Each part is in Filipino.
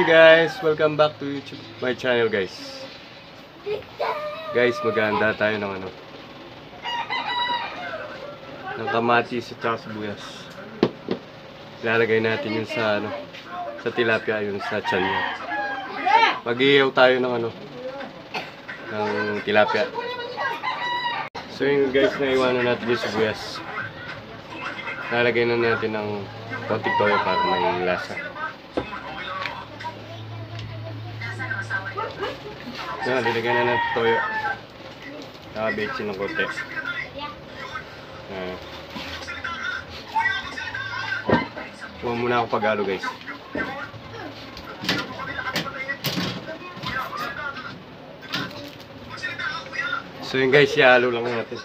guys, welcome back to YouTube, my channel guys. Guys, maganda tayo ng ng kamatis at saka sibuyas. Ilalagay natin yun sa sa tilapia, yun sa tiyan niya. Mag-iihaw tayo ng ng tilapia. So yun guys, naiwanan natin yung sibuyas. Lalagay na natin ng konting toyo para may lasa. Yan, nilagay na ng toyo. Nakabitsin ng konti. Kuha muna ako pag-halo guys. So yun guys, ihalo lang natin.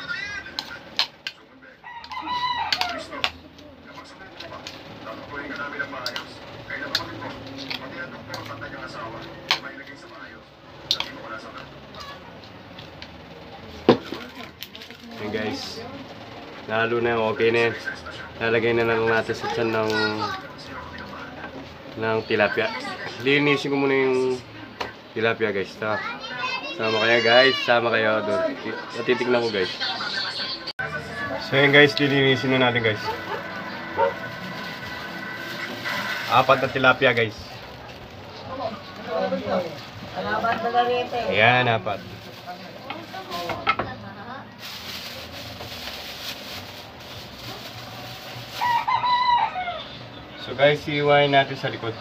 Ayan guys, nahalo na yung okay na yan. Lalagay na lang natin sa tiyan ng tilapia. Linisin ko muna yung tilapia guys. Sama kayo guys, sama kayo doon. Natitignan ko guys. So yun guys, linisin na natin guys. 4 na tilapia guys. Ayan, 4. So guys, iiwain natin sa likod.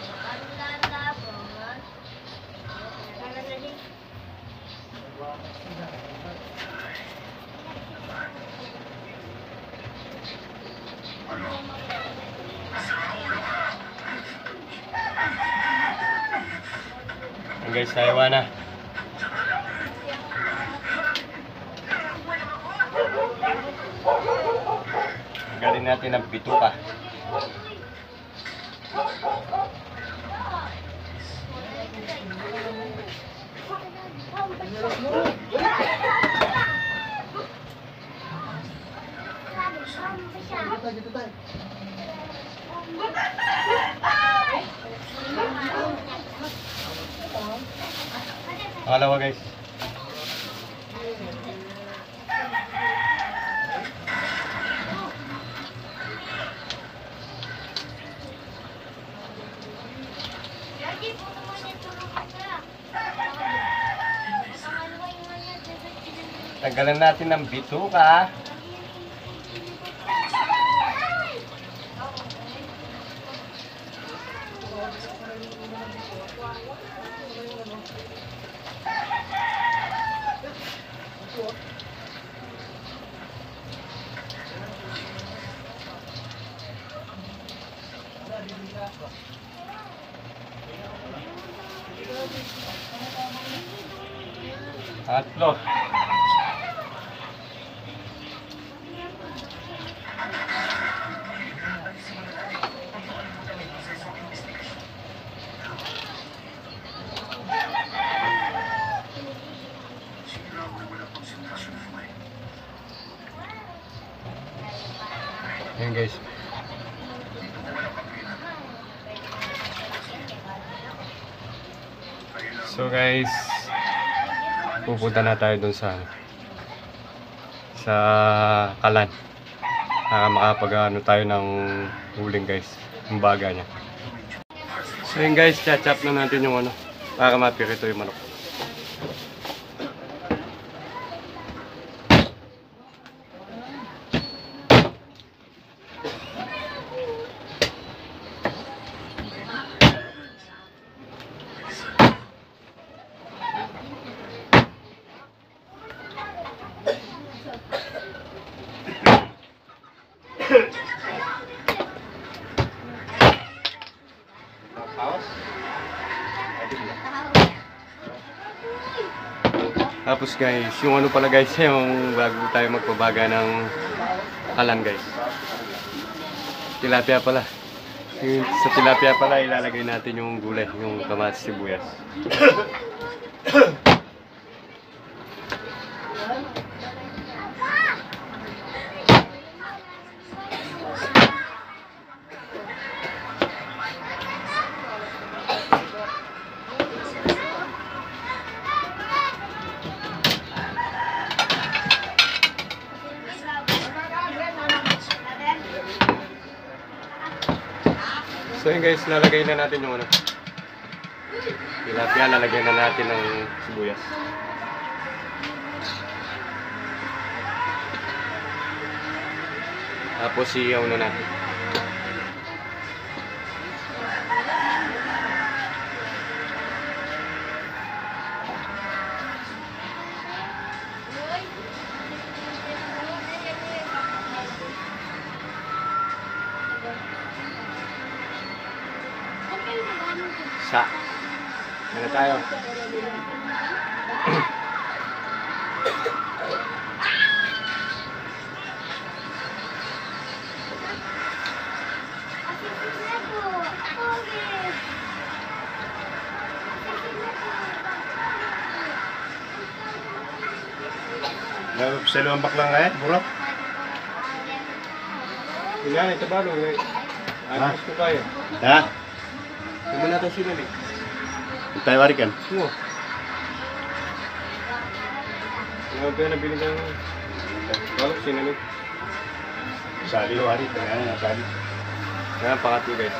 Ayan guys, naiwan na. Galing natin ang bituka. Pangalawa guys. Tanggalan natin ng bituka. Tatlo. Ayan guys. So guys, pupunta na tayo dun sa kalan para makapag tayo ng huling guys, yung baga niya. So yun guys, chachap na natin yung para mapirito yung manok. Tapos guys, yung pala guys, yung bago tayo magpabaga ng kalan guys. Tilapia pala. Sa tilapia pala ilalagay natin yung gulay, yung kamatis sibuyas. So yun guys, lalagay na natin yung ano. Tilapia, lalagyan na natin ng sibuyas. Tapos iyaw na natin. Ano tayo? Sa lumbak lang kaya, bro? Yan, ito ba? Ayos ko kaya. Ha? Hindi mo natin sinali. Tayo warikan. Oo. Ngayon kaya nabili ng balok sinali. Sali o wari. Kaya sali. Yan, pakati guys.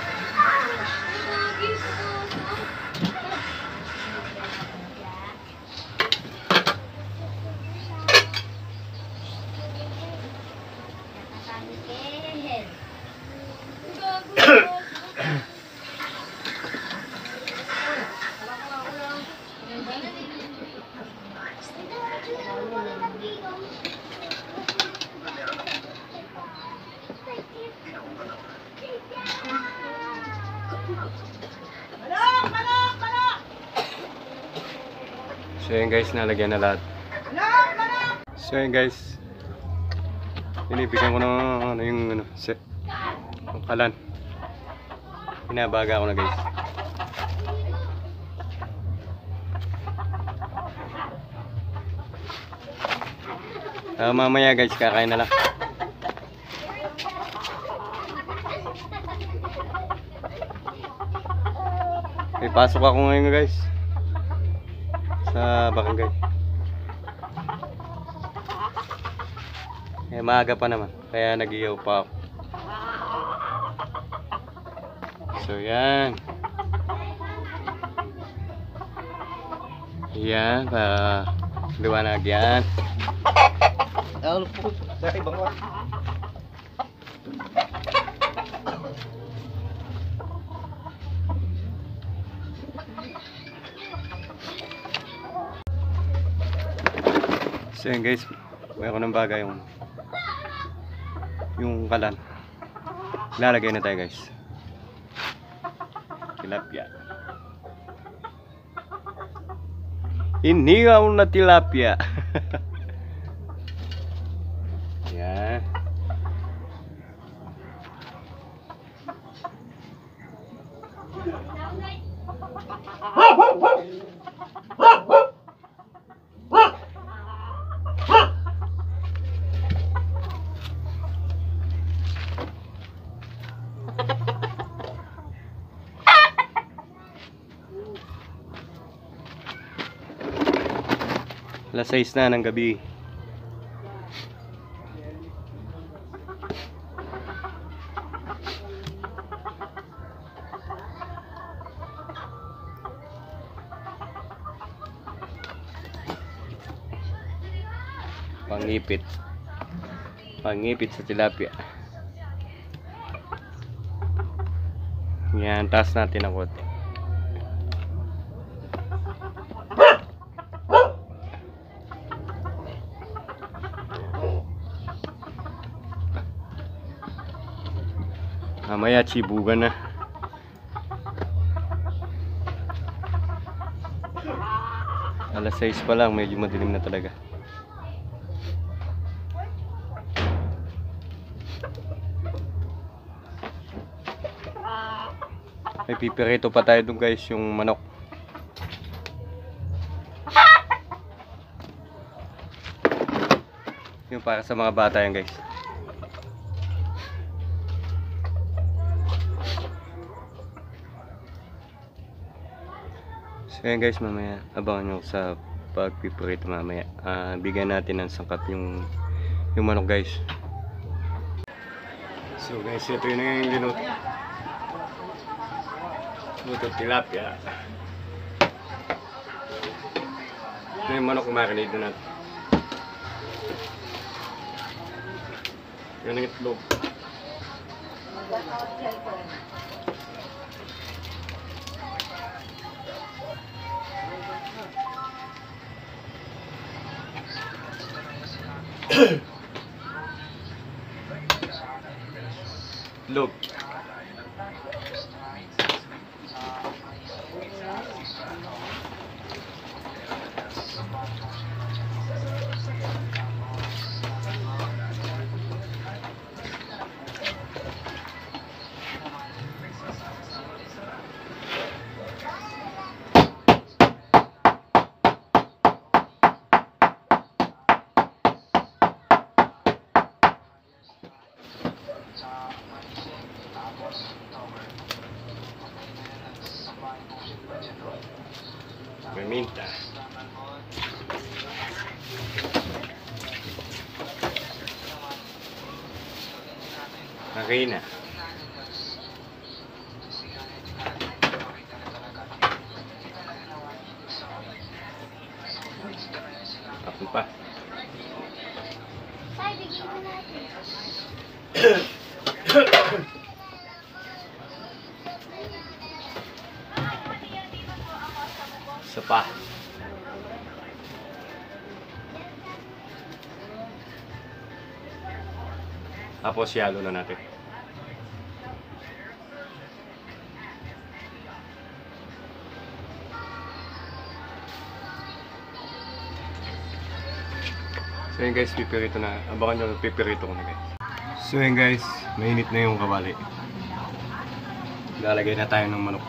So yun guys, nalagyan na lahat. So yun guys, binibigyan ko ng ano yung ano, yung kalan. Pinabaga ko na guys. Mamaya guys, kakain na lang. May pasok ako ngayon guys sa barangay. Maaga pa naman, kaya nag-iyaw pa ako. So yan. Yan, para liwanag yan. Ano po? Dahil bangwa. So yan guys, mayroon ng bagay yung kalan. Lalagay na tayo guys. Tilapia. Inihaw na tilapia. Yan. Alas 6 na ng gabi. Pangipit. Pangipit sa tilapia. Yan, taas natin ang konti. Mamaya chibugan na. Alas 6 pa lang, medyo madilim na talaga. May pipirito pa tayo dun guys, yung manok. Yung para sa mga bata yan guys. So yan guys, mamaya abangan nyo sa pagpipirito mamaya. Bigyan natin ng sangkap yung manok guys. So guys, ito yun yung linot. Buto tilapia. Ito yung manok marinate na natin. Yan ang itlog. Itlog. May minta. Okay na. Ako pa. Tay, bigyan mo natin. Isa pa. Tapos yalo na natin. So yun guys, pipirito na. Abangan nyo, pipirito ko na guys. So yun guys, mainit na yung kawali. Lalagay na tayo ng manok.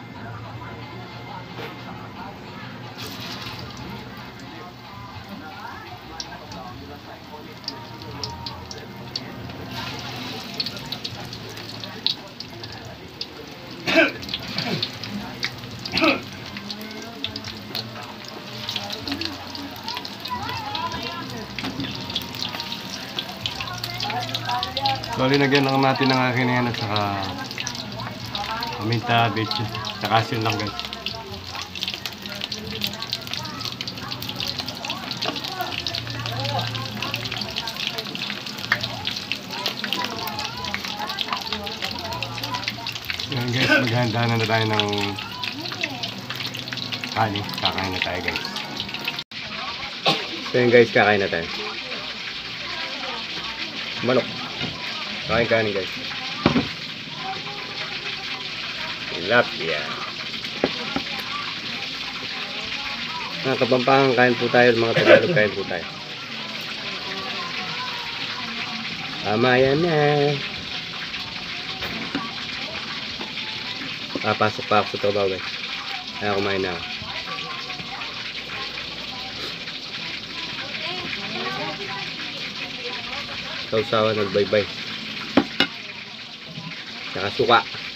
So, linagyan lang natin ng akin na yan at saka paminta, bitch, saka asin lang guys. Yan guys, maghahanda na tayo ng kanin. Kakain na tayo guys. So yun guys, kakain na tayo. Manok. Kain guys. Tilapia. Mga Kapampangan, kain po tayo. Mga Tagalog, kain po tayo. Yan na. Pasok pa ako sa trabaho guys. Kaya kumain na ako. Sausawan, nagbaybay. Saka suka.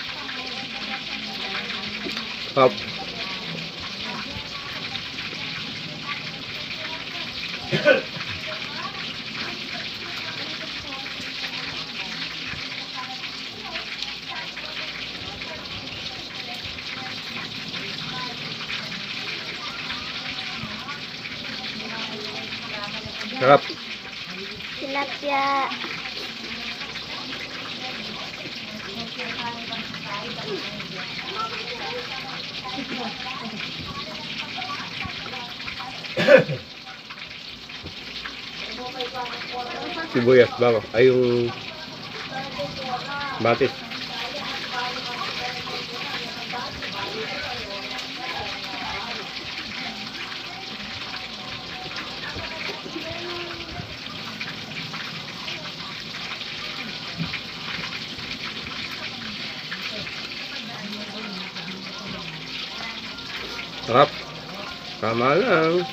Pop. Sarap. Tilapia. Sibuyas bago. Ay yung batis. Sarap. Tama lang.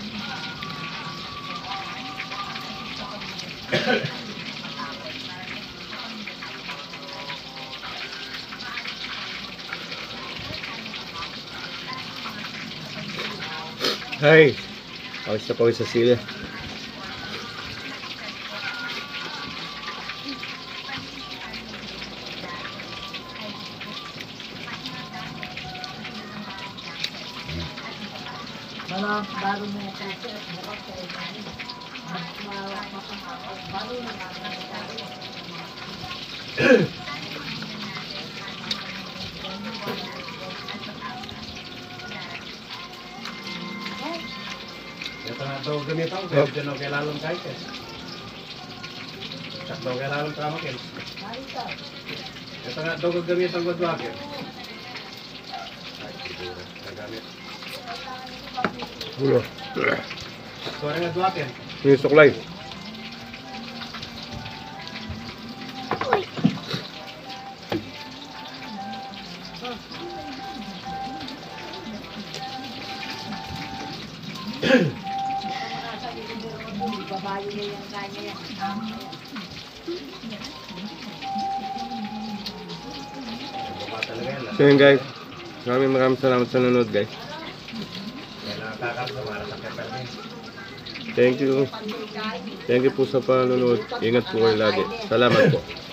Hay. Pawis na pawis sa sila. Ito nga daw ganito, pero dyan ako kailangan kahit eh. Sak daw kailangan kama kin. Ito nga daw gagamit ang wadwakin. Ay, siguro, gagamit. Ulo. Sakto rin nga dwakin. Yung suklay. Baba talaga yan. So yun guys, maraming salamat sa nanonood guys. Kaya nakakakap sa mara sa pepper din. Thank you. Thank you po sa panonood. Ingat po kayo lagi. Salamat po.